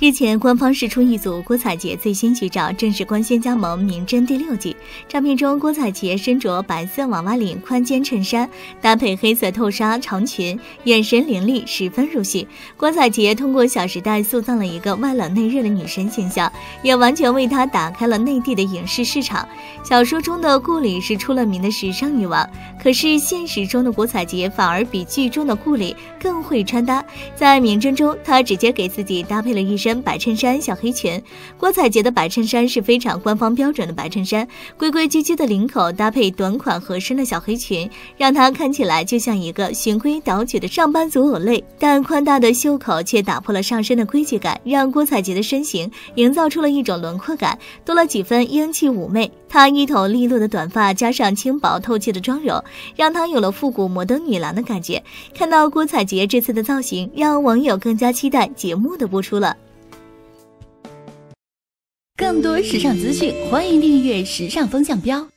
日前，官方释出一组郭采洁最新剧照，正式官宣加盟《名侦》第6季。照片中，郭采洁身着白色娃娃领宽肩衬衫，搭配黑色透纱长裙，眼神凌厉，十分入戏。郭采洁通过《小时代》塑造了一个外冷内热的女神形象，也完全为她打开了内地的影视市场。小说中的顾里是出了名的时尚女王，可是现实中的郭采洁反而比剧中的顾里更会穿搭。在《名侦》中，她直接给自己搭配了一身白衬衫、小黑裙。郭采洁的白衬衫是非常官方标准的白衬衫，规规矩矩的领口搭配短款合身的小黑裙，让她看起来就像一个循规蹈矩的上班族偶类。但宽大的袖口却打破了上身的规矩感，让郭采洁的身形营造出了一种轮廓感，多了几分英气妩媚。她一头利落的短发加上轻薄透气的妆容，让她有了复古摩登女郎的感觉。看到郭采洁这次的造型，让网友更加期待节目的播出了。 更多时尚资讯，欢迎订阅时尚风向标。